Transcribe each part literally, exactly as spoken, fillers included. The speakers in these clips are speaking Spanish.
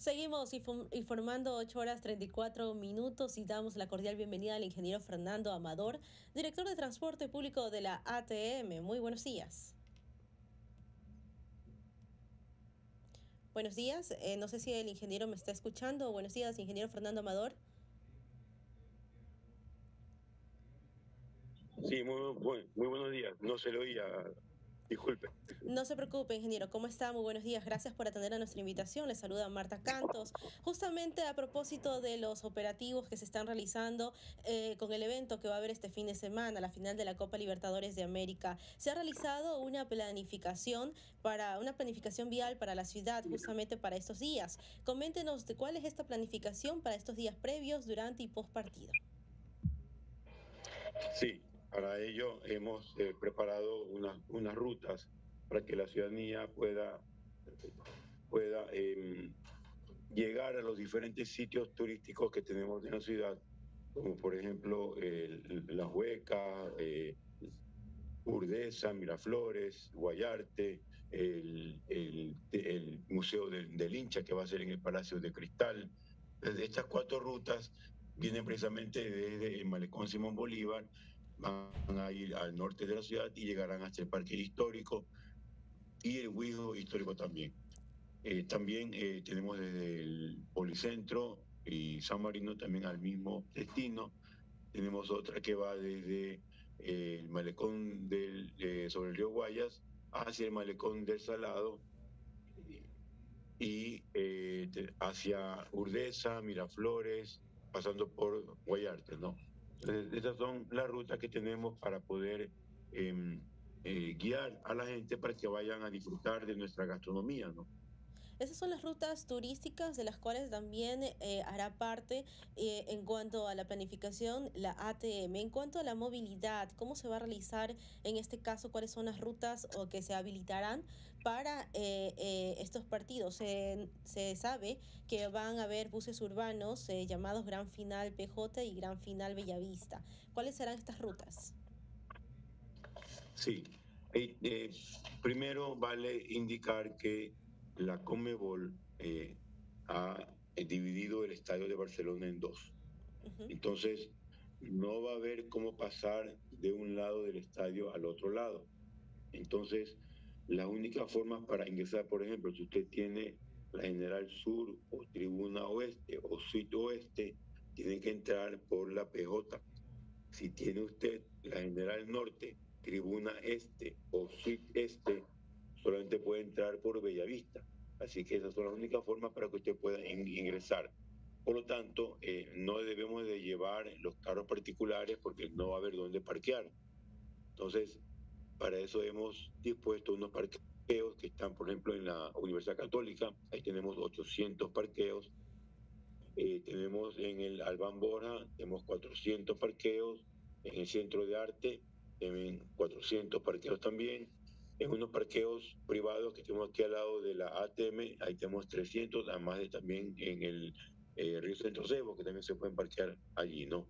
Seguimos info- informando ocho horas treinta y cuatro minutos y damos la cordial bienvenida al ingeniero Fernando Amador, director de Transporte Público de la A T M. Muy buenos días. Buenos días, eh, no sé si el ingeniero me está escuchando. Buenos días, ingeniero Fernando Amador. Sí, muy, buen- muy buenos días. No se lo oía, disculpe. No se preocupe, ingeniero. ¿Cómo está? Muy buenos días. Gracias por atender a nuestra invitación. Le saluda Marta Cantos. Justamente a propósito de los operativos que se están realizando eh, con el evento que va a haber este fin de semana, la final de la Copa Libertadores de América, se ha realizado una planificación para una planificación vial para la ciudad justamente para estos días. Coméntenos de cuál es esta planificación para estos días previos, durante y post partido. Sí, para ello hemos eh, preparado unas, unas rutas para que la ciudadanía pueda, pueda em, llegar a los diferentes sitios turísticos que tenemos en la ciudad, como por ejemplo el- Las Huecas, eh, Urdesa, Miraflores, Guayarte, el, el- el Museo del, del Hincha que va a ser en el Palacio de Cristal. Desde estas cuatro rutas vienen precisamente desde el Malecón Simón Bolívar, van a ir al norte de la ciudad y llegarán hasta el Parque Histórico y el Huijo Histórico también. Eh, también eh, tenemos desde el Policentro y San Marino también al mismo destino. Tenemos otra que va desde eh, el malecón del, eh, sobre el río Guayas hacia el malecón del Salado eh, y eh, te- hacia Urdesa, Miraflores, pasando por Guayarte, ¿no? Entonces, esas son las rutas que tenemos para poder em, eh, guiar a la gente para que vayan a disfrutar de nuestra gastronomía, ¿no? Esas son las rutas turísticas de las cuales también eh, hará parte eh, en cuanto a la planificación la A T M. En cuanto a la movilidad, ¿cómo se va a realizar en este caso? ¿Cuáles son las rutas o que se habilitarán para eh, eh, estos partidos? Se, se sabe que van a haber buses urbanos eh, llamados Gran Final P J y Gran Final Bellavista. ¿Cuáles serán estas rutas? Sí, eh, eh, primero vale indicar que la Conmebol eh, ha eh, dividido el estadio de Barcelona en dos. Ujú. Entonces, no va a haber cómo pasar de un lado del estadio al otro lado. Entonces, la única forma para ingresar, por ejemplo, si usted tiene la General Sur o Tribuna Oeste o Suite Oeste, tiene que entrar por la P J. Si tiene usted la General Norte, Tribuna Este o Suite Este, solamente puede entrar por Bellavista. Así que esas son las únicas formas para que usted pueda in- ingresar. Por lo tanto, eh, no debemos de llevar los carros particulares porque no va a haber dónde parquear. Entonces, para eso hemos dispuesto unos parqueos que están, por ejemplo, en la Universidad Católica. Ahí tenemos ochocientos parqueos. Eh, tenemos en el Albán Borja, tenemos cuatrocientos parqueos, en el Centro de Arte, también cuatrocientos parqueos también, en unos parqueos privados que tenemos aquí al lado de la A T M, ahí tenemos trescientos, además de también en el eh, Río Centro Cebo, que también se pueden parquear allí, ¿no?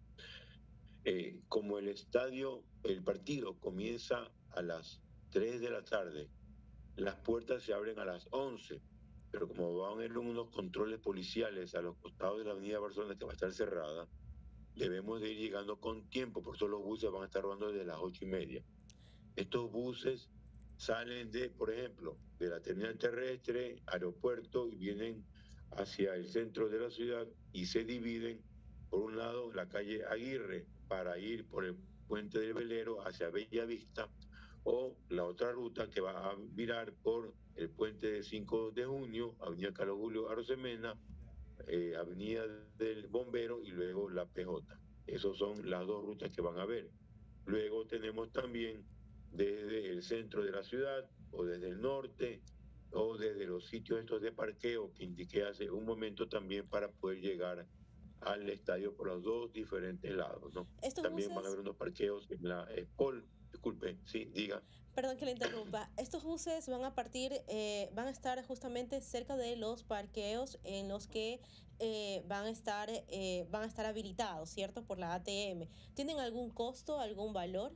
Eh, como el estadio, el partido comienza a las tres de la tarde, las puertas se abren a las once, pero como van a haber unos controles policiales a los costados de la avenida Barcelona que va a estar cerrada, debemos de ir llegando con tiempo, por eso los buses van a estar rodando desde las ocho y media. Estos buses salen de, por ejemplo, de la terminal terrestre, aeropuerto, y vienen hacia el centro de la ciudad y se dividen, por un lado, la calle Aguirre para ir por el puente del Velero hacia Bella Vista, o la otra ruta que va a virar por el puente de cinco de junio, Avenida Carlos Julio Arosemena, eh, Avenida del Bombero y luego la P J. Esas son las dos rutas que van a ver. Luego tenemos también desde el centro de la ciudad o desde el norte o desde los sitios estos de parqueo que indiqué hace un momento también para poder llegar al estadio por los dos diferentes lados, ¿no? Estos También van a buses haber unos parqueos en la Espol, disculpe, sí, diga. Perdón que le interrumpa. Estos buses van a partir, eh, van a estar justamente cerca de los parqueos en los que eh, van a estar, eh, van a estar habilitados, ¿cierto? Por la A T M. ¿Tienen algún costo, algún valor?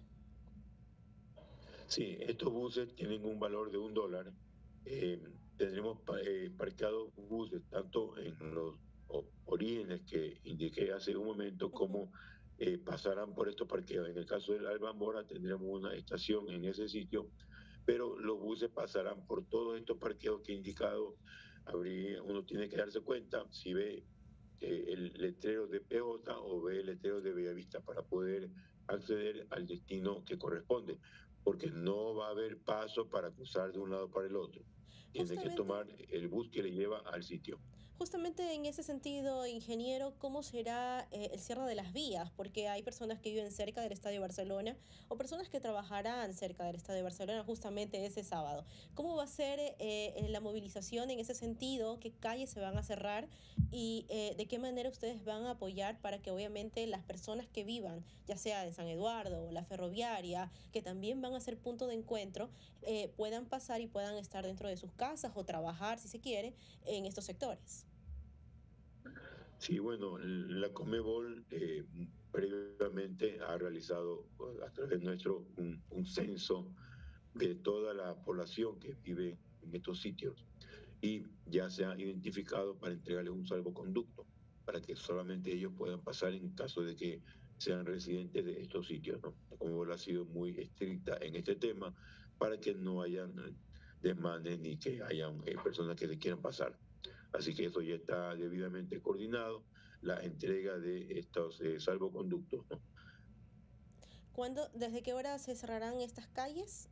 Sí, estos buses tienen un valor de un dólar. Eh, tendremos pa- eh, parqueados buses, tanto en los o- orígenes que indiqué hace un momento, Ujú. como eh, pasarán por estos parqueos. En el caso del Alhambra tendremos una estación en ese sitio, pero los buses pasarán por todos estos parqueos que he indicado. Habría, uno tiene que darse cuenta si ve eh, el letrero de P J o ve el letrero de Bellavista para poder acceder al destino que corresponde, porque no va a haber paso para cruzar de un lado para el otro. Tiene que Justamente tomar el bus que le lleva al sitio. Justamente en ese sentido, ingeniero, ¿cómo será eh, el cierre de las vías? Porque hay personas que viven cerca del Estadio Barcelona o personas que trabajarán cerca del Estadio Barcelona justamente ese sábado. ¿Cómo va a ser eh, eh, la movilización en ese sentido? ¿Qué calles se van a cerrar? ¿Y eh, de qué manera ustedes van a apoyar para que obviamente las personas que vivan, ya sea en San Eduardo o la ferroviaria, que también van a ser punto de encuentro, eh, puedan pasar y puedan estar dentro de sus casas o trabajar, si se quiere, en estos sectores? Sí, bueno, la Comebol eh, previamente ha realizado eh, a través nuestro un, un censo de toda la población que vive en estos sitios y ya se ha identificado para entregarles un salvoconducto para que solamente ellos puedan pasar en caso de que sean residentes de estos sitios, ¿no? Como ha sido muy estricta en este tema para que no hayan eh, desmanes ni que hayan eh, personas que se quieran pasar. Así que eso ya está debidamente coordinado, la entrega de estos eh, salvoconductos, ¿no? ¿Cuándo, desde qué hora se cerrarán estas calles?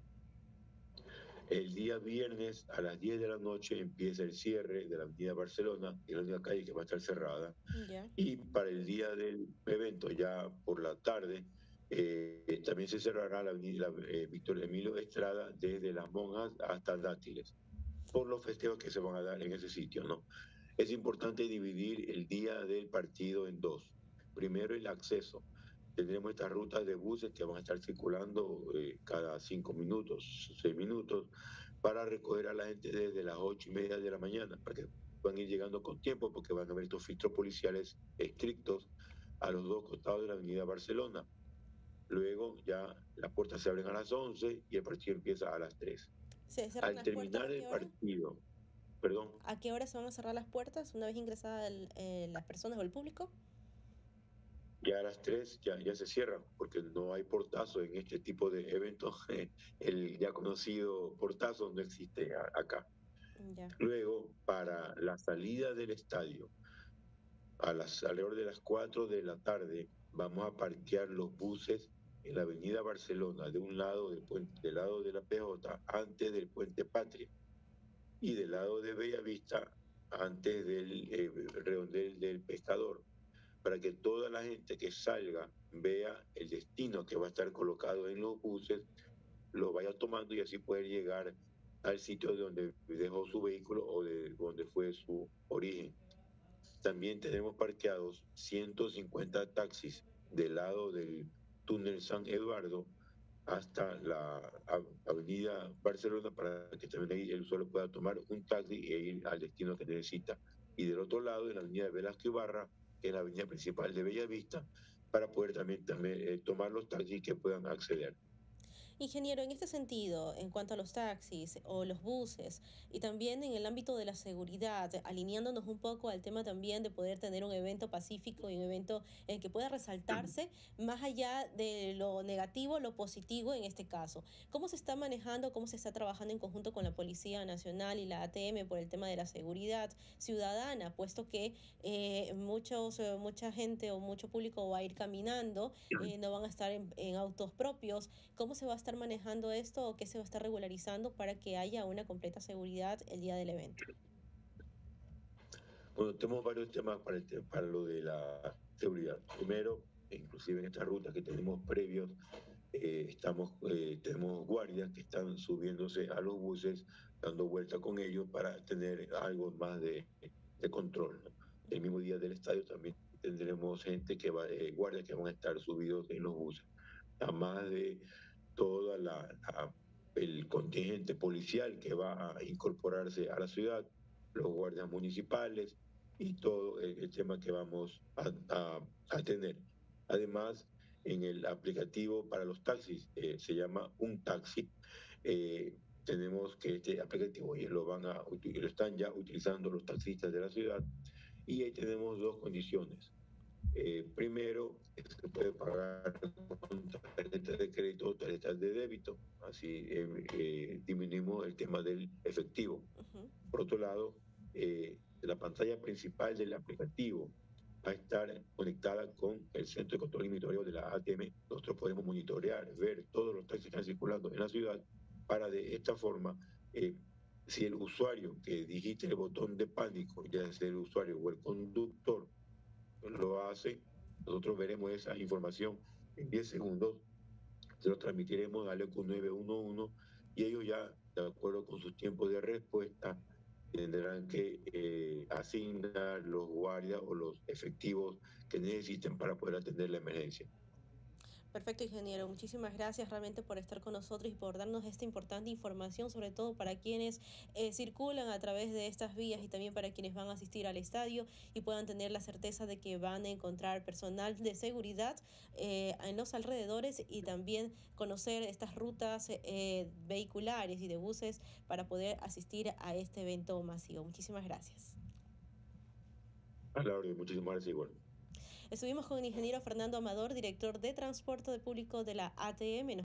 El día viernes a las diez de la noche empieza el cierre de la Avenida Barcelona, que es la única calle que va a estar cerrada. Ya. Y para el día del evento, ya por la tarde, eh, también se cerrará la Avenida eh, Víctor Emilio Estrada desde Las Monjas hasta Dátiles, por los festejos que se van a dar en ese sitio, ¿no? Es importante dividir el día del partido en dos. Primero, el acceso. Tendremos estas rutas de buses que van a estar circulando eh, cada cinco minutos, seis minutos, para recoger a la gente desde las ocho y media de la mañana, para que puedan ir llegando con tiempo, porque van a haber estos filtros policiales estrictos a los dos costados de la Avenida Barcelona. Luego ya las puertas se abren a las once y el partido empieza a las tres. ¿Se cierran Al las puertas terminar a el qué hora? partido, perdón, ¿A qué hora se van a cerrar las puertas una vez ingresadas eh, las personas o el público? ya a las tres ya, ya se cierran, porque no hay portazo en este tipo de eventos. El ya conocido portazo no existe a- acá. Ya. Luego, para la salida del estadio, a las, alrededor de las cuatro de la tarde, vamos a parquear los buses en la avenida Barcelona, de un lado del puente, del lado de la P J, antes del puente Patria, y del lado de Bellavista, antes del eh, redondel del Pescador, para que toda la gente que salga vea el destino que va a estar colocado en los buses, lo vaya tomando y así poder llegar al sitio de donde dejó su vehículo o de donde fue su origen. También tenemos parqueados ciento cincuenta taxis del lado del túnel San Eduardo hasta la avenida Barcelona para que también ahí el usuario pueda tomar un taxi e ir al destino que necesita. Y del otro lado, en la avenida Velasco Ibarra, que es la avenida principal de Bellavista, para poder también, también eh, tomar los taxis que puedan acceder. Ingeniero, en este sentido, en cuanto a los taxis o los buses y también en el ámbito de la seguridad, alineándonos un poco al tema también de poder tener un evento pacífico y un evento en el que pueda resaltarse más allá de lo negativo, lo positivo en este caso. ¿Cómo se está manejando, cómo se está trabajando en conjunto con la Policía Nacional y la A T M por el tema de la seguridad ciudadana, puesto que eh, muchos, eh, mucha gente o mucho público va a ir caminando, eh, no van a estar en, en autos propios? ¿Cómo se va a estar manejando esto o qué se va a estar regularizando para que haya una completa seguridad el día del evento? Bueno, tenemos varios temas para, el te- para lo de la seguridad. Primero, inclusive en estas rutas que tenemos previos, eh, estamos, eh, tenemos guardias que están subiéndose a los buses, dando vuelta con ellos para tener algo más de, de control, ¿no? El mismo día del estadio también tendremos gente que va, eh, guardias que van a estar subidos en los buses, además de toda la, la- el contingente policial que va a incorporarse a la ciudad, los guardias municipales y todo el, el tema que vamos a, a, a tener. Además, en el aplicativo para los taxis, eh, se llama Un Taxi, eh, tenemos que este aplicativo y lo van a lo están ya utilizando los taxistas de la ciudad, y ahí tenemos dos condiciones. Eh, primero, se puede pagar con tarjetas de crédito o tarjetas de débito, así eh, eh, disminuimos el tema del efectivo. Ujú. Por otro lado, eh, la pantalla principal del aplicativo va a estar conectada con el centro de control y monitoreo de la A T M. Nosotros podemos monitorear, ver todos los taxis que están circulando en la ciudad para de esta forma, eh, si el usuario que digite el botón de pánico, ya sea el usuario o el conductor, lo hace, nosotros veremos esa información en diez segundos, se lo transmitiremos a Aleco nueve uno uno y ellos ya, de acuerdo con sus tiempos de respuesta, tendrán que eh, asignar los guardias o los efectivos que necesiten para poder atender la emergencia. Perfecto, ingeniero. Muchísimas gracias realmente por estar con nosotros y por darnos esta importante información, sobre todo para quienes eh, circulan a través de estas vías y también para quienes van a asistir al estadio y puedan tener la certeza de que van a encontrar personal de seguridad eh, en los alrededores y también conocer estas rutas eh, vehiculares y de buses para poder asistir a este evento masivo. Muchísimas gracias. A la orden, muchísimas gracias igual. Estuvimos con el ingeniero Fernando Amador, director de Transporte Público de la A T M.